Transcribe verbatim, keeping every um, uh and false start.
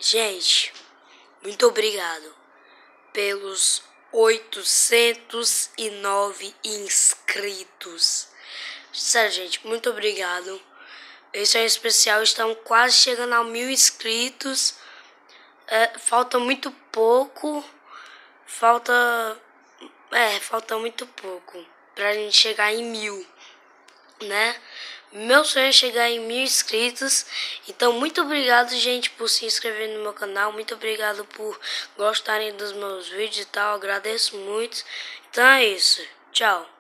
Gente, muito obrigado pelos oitocentos e nove inscritos. Sério, gente, muito obrigado. Esse é um especial, estamos quase chegando a mil inscritos. É, falta muito pouco. Falta... É, falta muito pouco pra gente chegar em mil, né? Meu sonho é chegar em mil inscritos. Então, muito obrigado, gente, por se inscrever no meu canal. Muito obrigado por gostarem dos meus vídeos e tal. Agradeço muito. Então é isso. Tchau.